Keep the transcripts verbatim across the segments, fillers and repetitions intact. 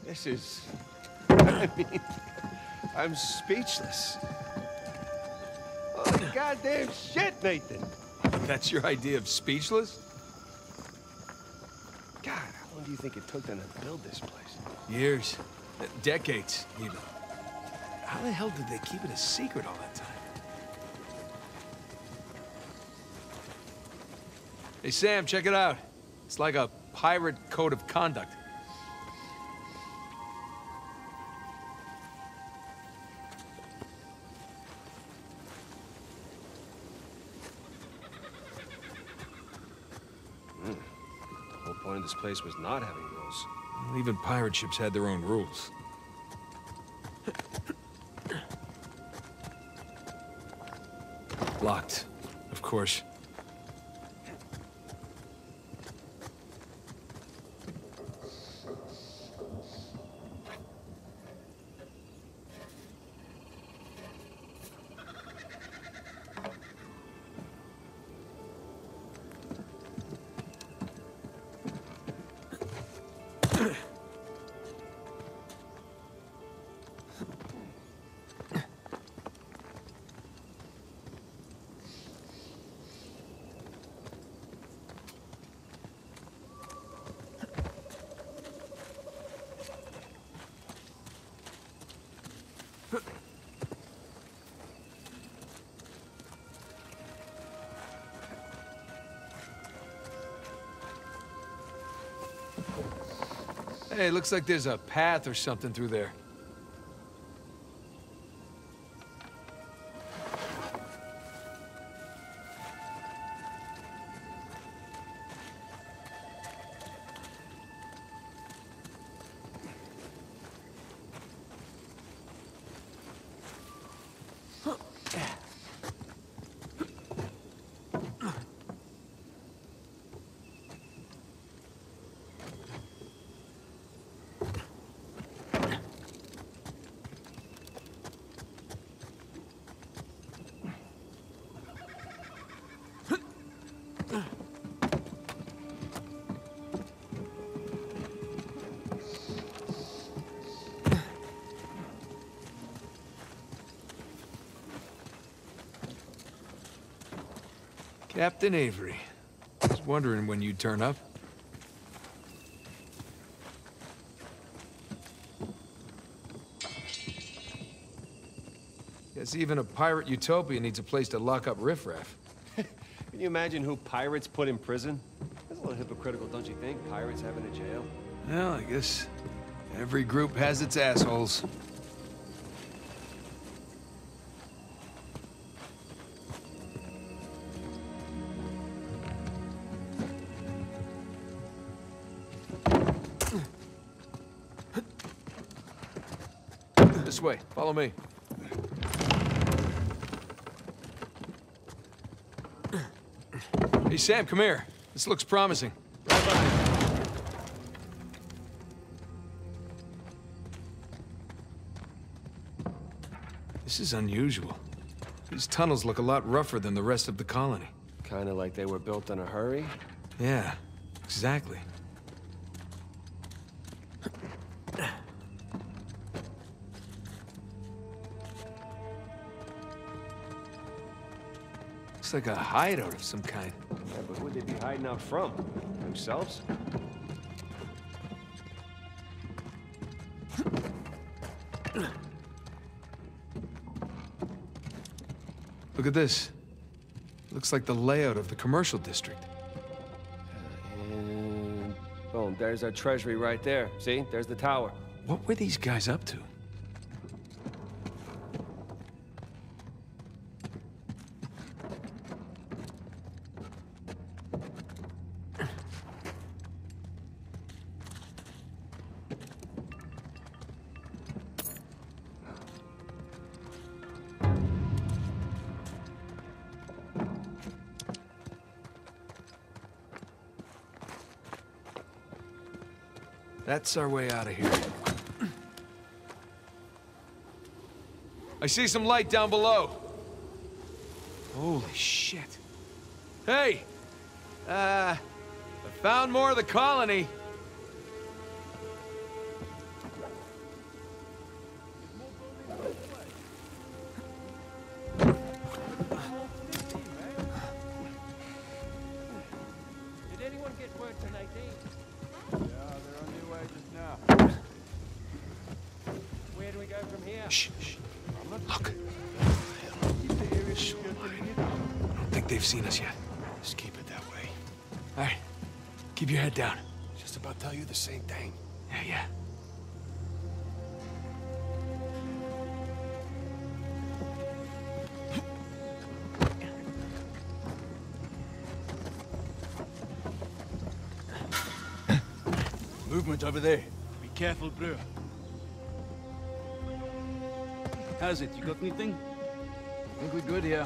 This is... I mean, I'm speechless. Holy goddamn shit, Nathan! That's your idea of speechless? God, how long do you think it took them to build this place? Years. Decades, even. How the hell did they keep it a secret all that time? Hey, Sam, check it out. It's like a pirate code of conduct. Mm. The whole point of this place was not having rules. Well, even pirate ships had their own rules. Locked, of course. Hey, looks like there's a path or something through there. Captain Avery. I was wondering when you'd turn up. Guess even a pirate utopia needs a place to lock up riffraff. Can you imagine who pirates put in prison? That's a little hypocritical, don't you think? Pirates having a jail? Well, I guess every group has its assholes. This way, follow me. Hey, Sam, come here. This looks promising. Right behind you. This is unusual. These tunnels look a lot rougher than the rest of the colony. Kinda like they were built in a hurry. Yeah, exactly. Looks like a hideout of some kind. Yeah, but who would they be hiding out from? Themselves? Look at this. Looks like the layout of the commercial district. And boom, there's our treasury right there. See? There's the tower. What were these guys up to? That's our way out of here. I see some light down below. Holy shit. Hey! Uh, I found more of the colony. Shh, shh. Look. Shh. I don't think they've seen us yet. Just keep it that way. All right. Keep your head down. Just about tell you the same thing. Yeah, yeah. Movement over there. Be careful, bro. How's it? You got anything? I think we're good here.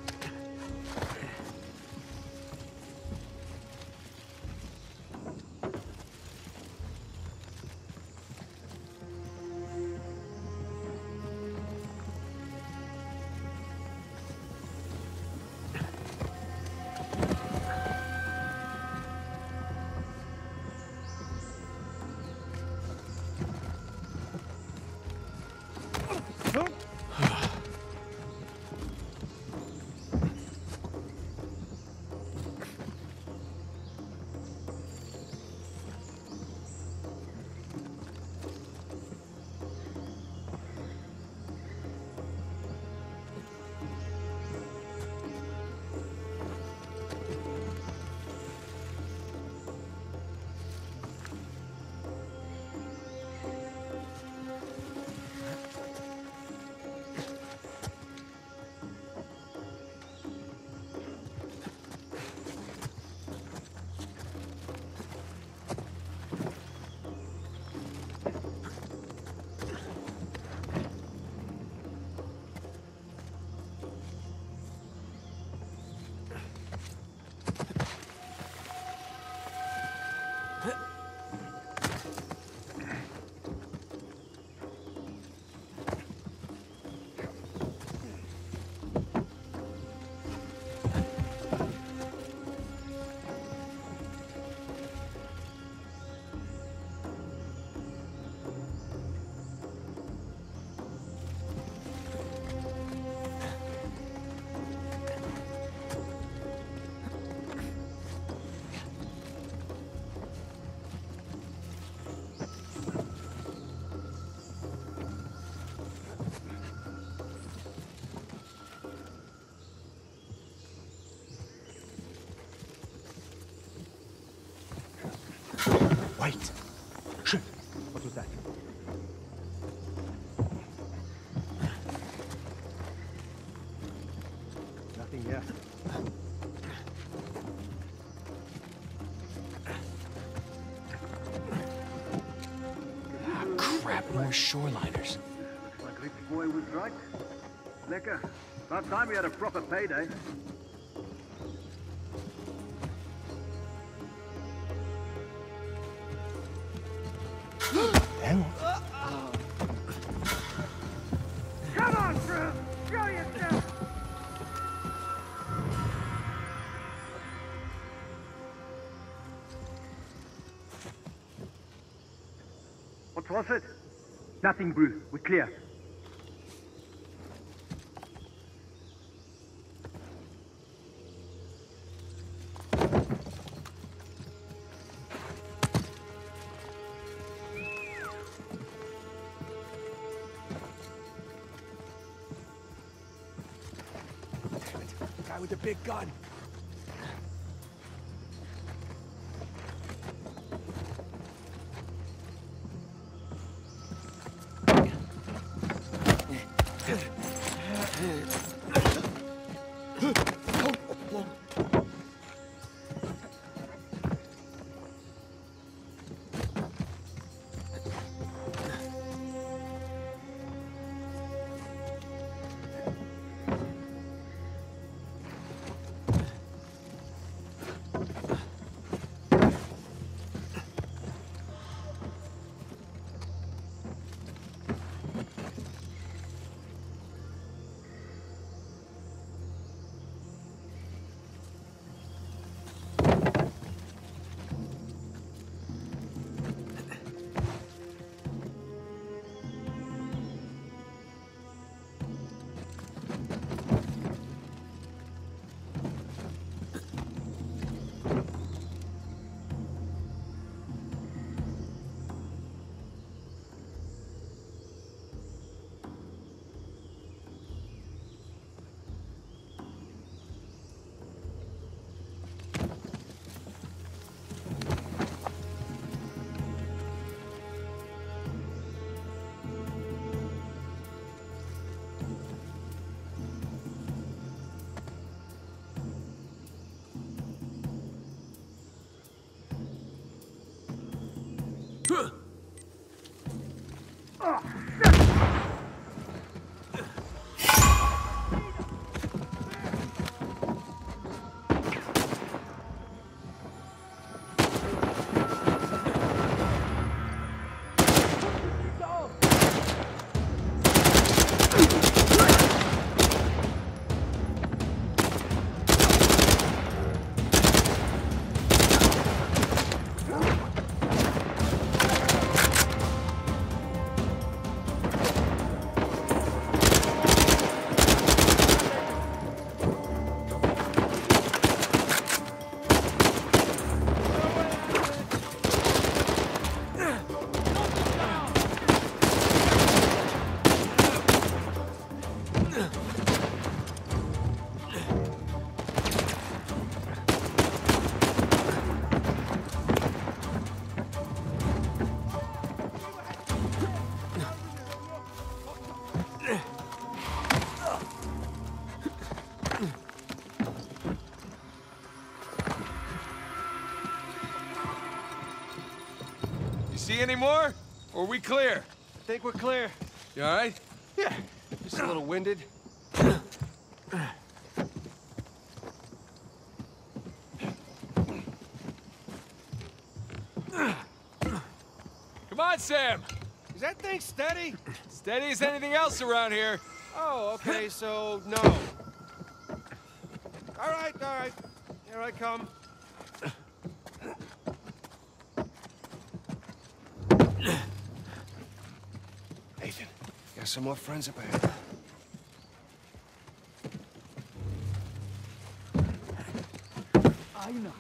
Wait. Shit. What was that? Nothing here. Ah, crap, more shoreliners. Looks like Rick's boy was right. Lekker. About time we had a proper payday. Hang on. Come on, bro! Show yourself! What was it? Nothing, Brew. We're clear. Guy with the big gun. any more? Or are we clear? I think we're clear. You all right? Yeah, just a little winded. Come on, Sam. Is that thing steady? Steady as anything else around here. Oh, okay, so no. All right, all right. Here I come. Nathan, got some more friends up ahead. Aina.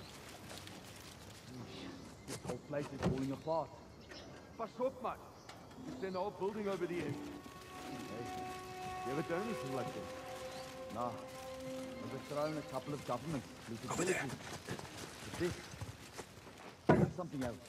This whole place is falling apart. Pas op, man. There's an old building over there. Hey, you ever done anything like this? Nah. Overthrown a couple of governments. Over there. But this, this is something else.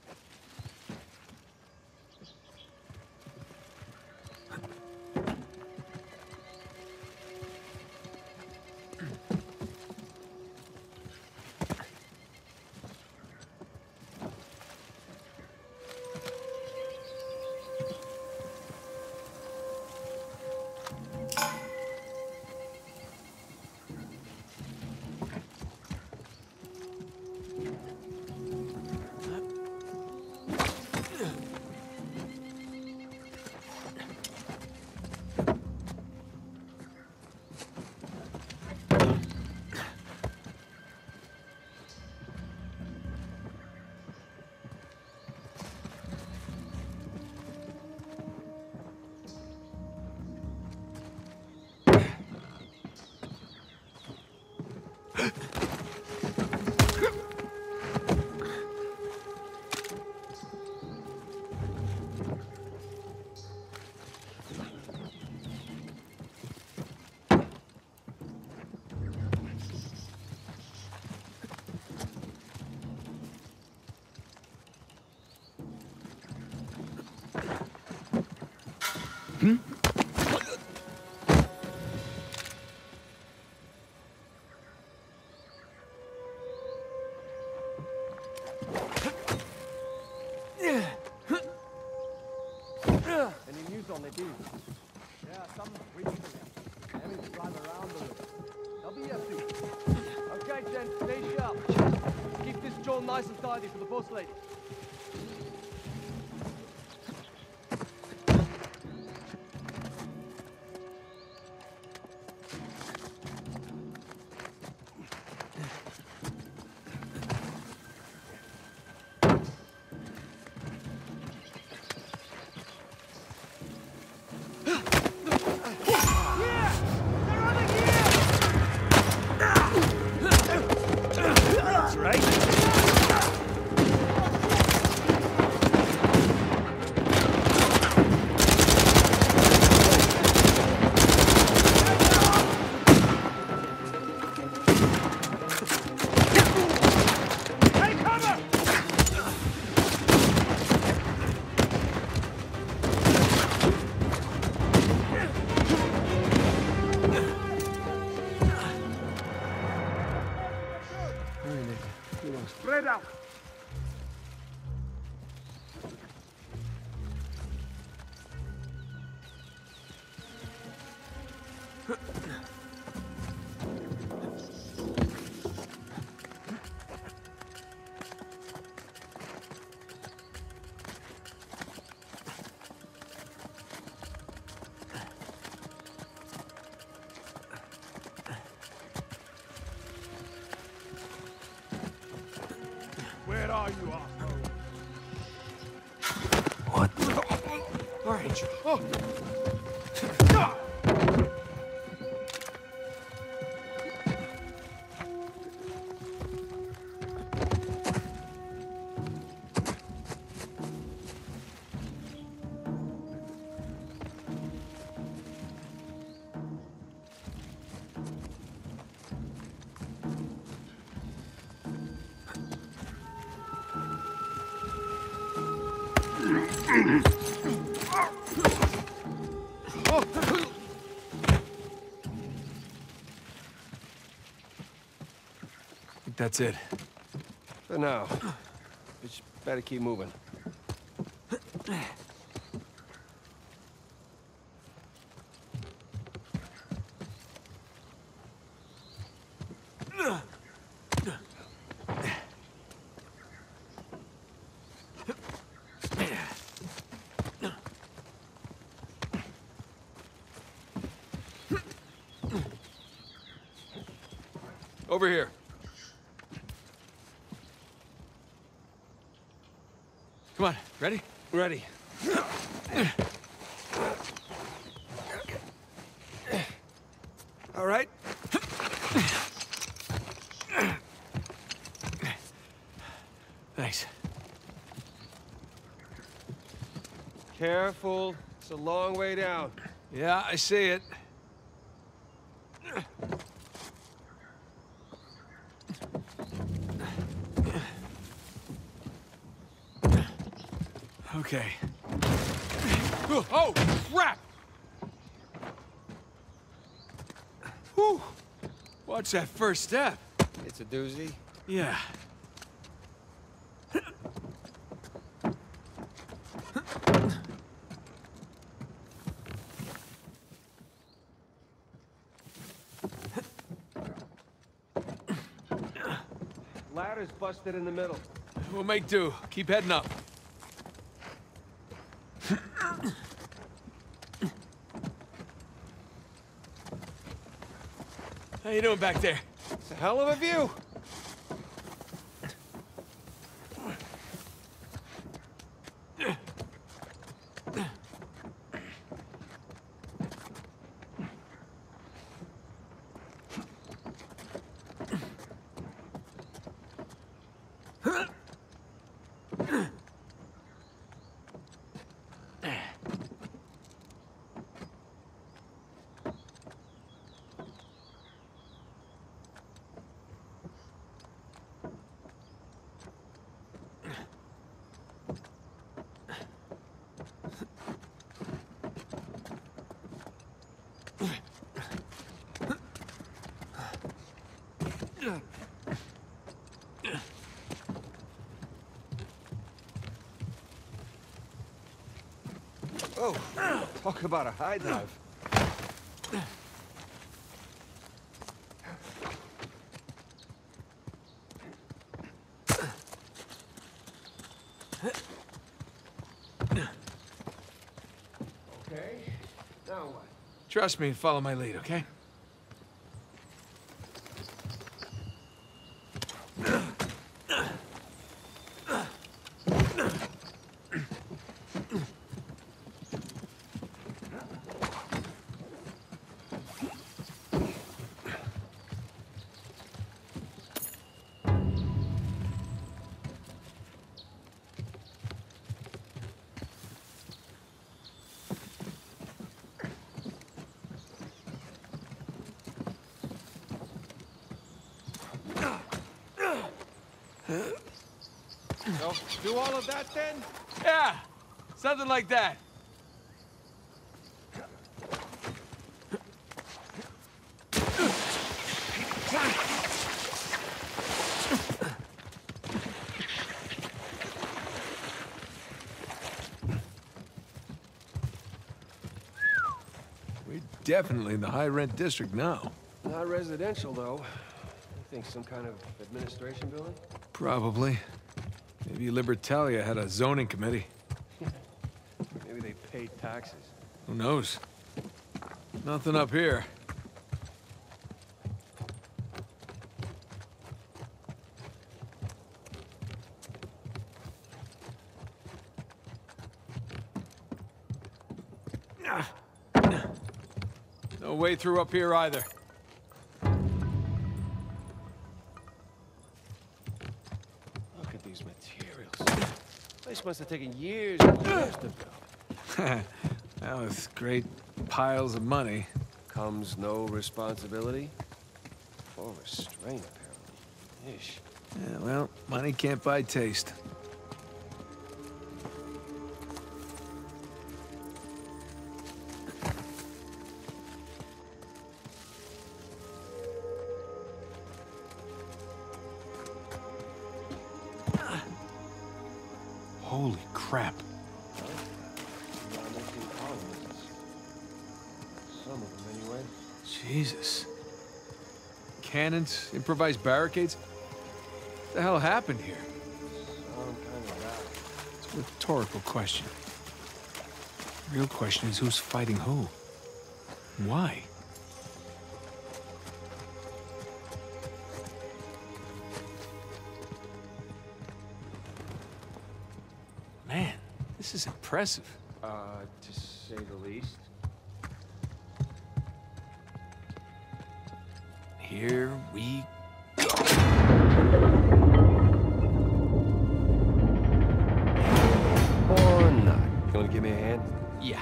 Any news on the dude? Yeah, some reaching them. Having to drive around the river. They'll be here soon. Okay, gents, stay sharp. Keep this jaw nice and tidy for the boss lady. Spread out. Where are you, asshole? What? All right. Oh. That's it. For now. But you better keep moving. Over here. Come on, ready? Ready. All right. Thanks. Careful. It's a long way down. Yeah, I see it. Okay. Oh, oh, crap! Whew. Watch that first step. It's a doozy. Yeah. Ladder's busted in the middle. We'll make do. Keep heading up. How you doing back there? It's a hell of a view. Oh, talk about a high dive. Okay, now what? Trust me and follow my lead, okay? So, do all of that then? Yeah, something like that. We're definitely in the high-rent district now. Not residential, though. I think some kind of administration building? Probably. Maybe Libertalia had a zoning committee. Maybe they paid taxes. Who knows? Nothing up here. No way through up here either. Look at these materials. This must have taken years and years to build. Now with great piles of money. Comes no responsibility or restraint, apparently. Ish. Yeah, well, money can't buy taste. Holy crap. Some of them, anyway. Jesus. Cannons, improvised barricades? What the hell happened here? Some kind of battle. It's a rhetorical question. The real question is who's fighting who? Why? Man, this is impressive. Uh, to say the least. Here we Or not. You wanna give me a hand? Yeah.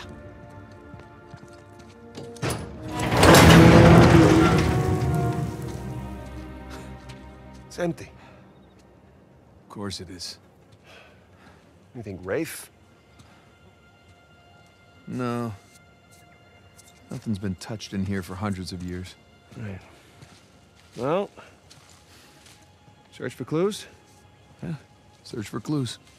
It's empty. Of course it is. You think Rafe? No. Nothing's been touched in here for hundreds of years. Right. Well, search for clues? Yeah. Search for clues.